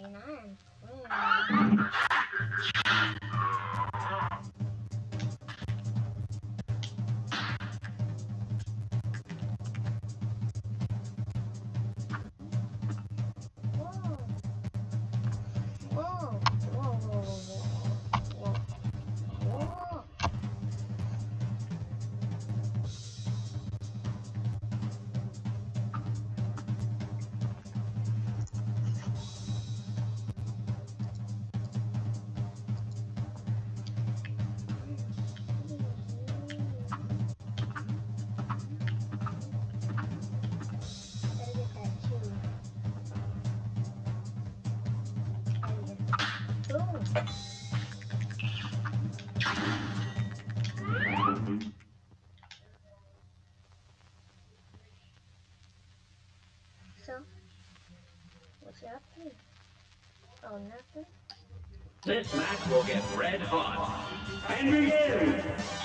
So, what's happening? Oh, nothing? This match will get red hot. And begin!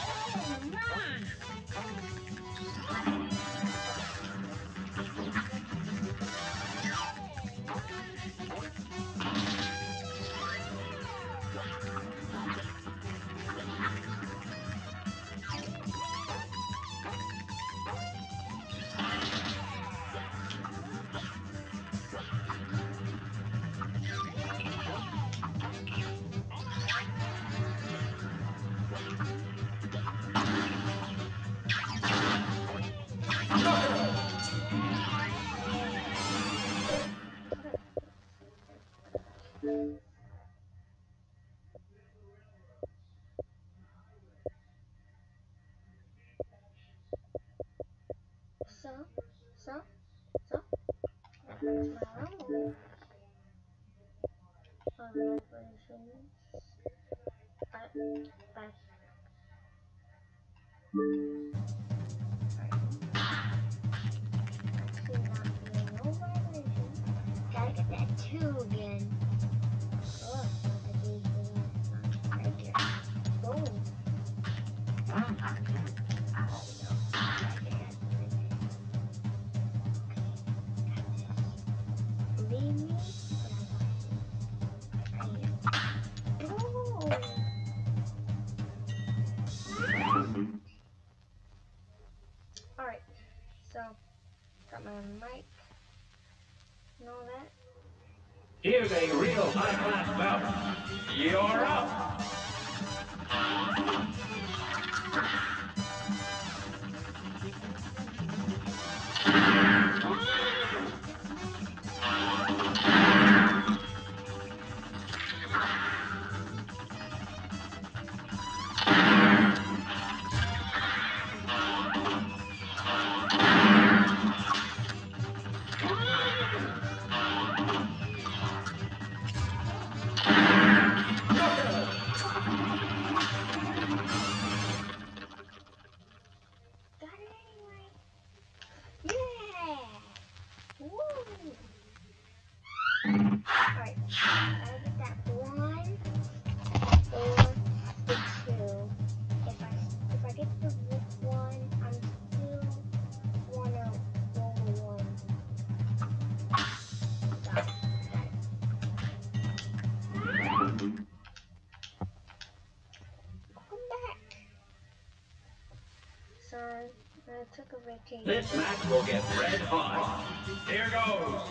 So, that's my own. Gotta get that 2 again. Oh, I gave the last one right here. Boom. Leave me, but I got this. Boom. Alright, so got my mic and all that. Here's a real high-class bout. You're up! Got it anyway. Yeah. Woo. Alright, I get that 1 or the 2. If I get the 1, I'm still wanna roll the 1. Got it. Welcome back. Son, I took a vacation. This match will get red hot. Here goes!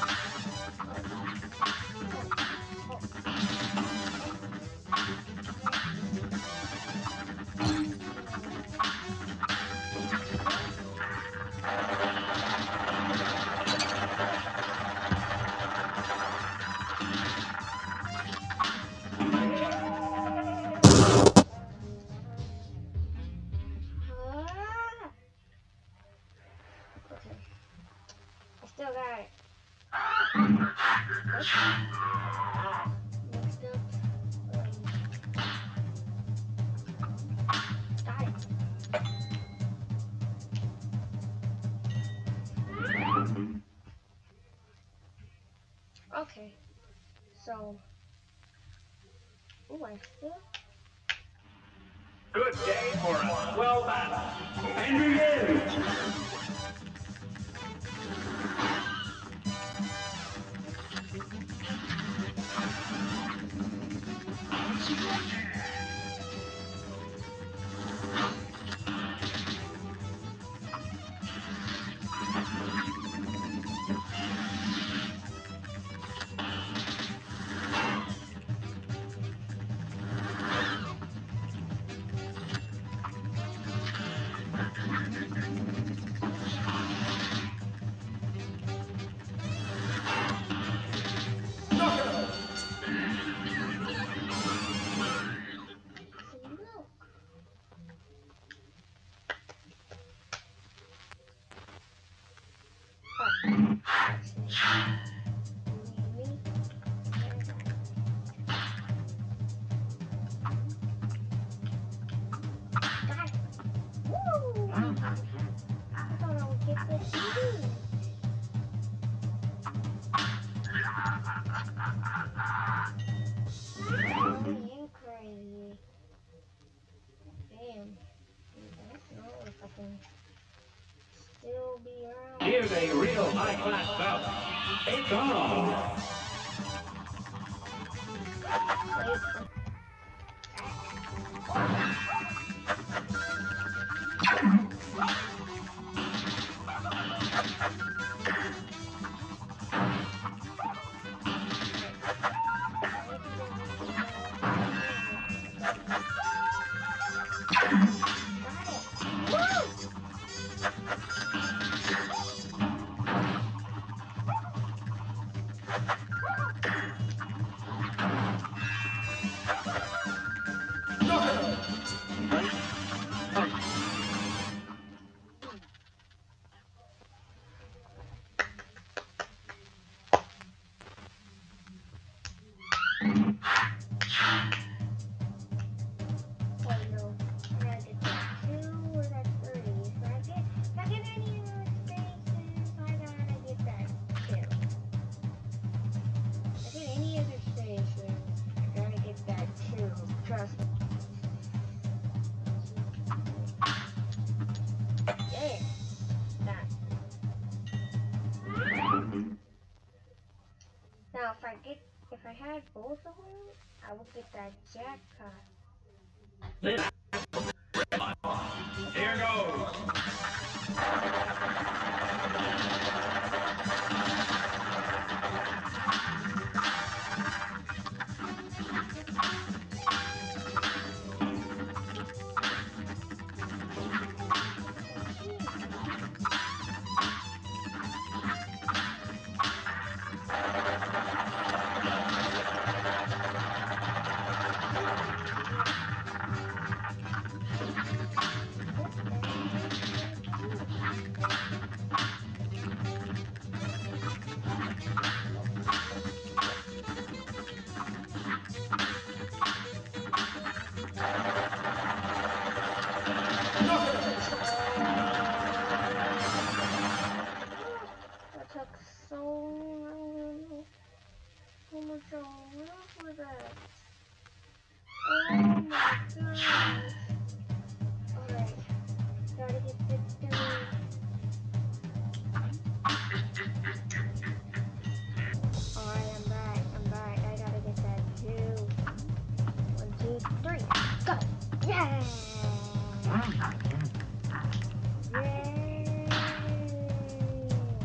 Okay. I still got it. Next up, got it. Okay, so, ooh, I still. Good day for a swell battle. And begin! Here's a real high-class bout. It's on. Now, if I had both of them, I would get that jackpot. Here goes.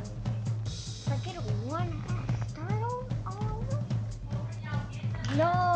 No!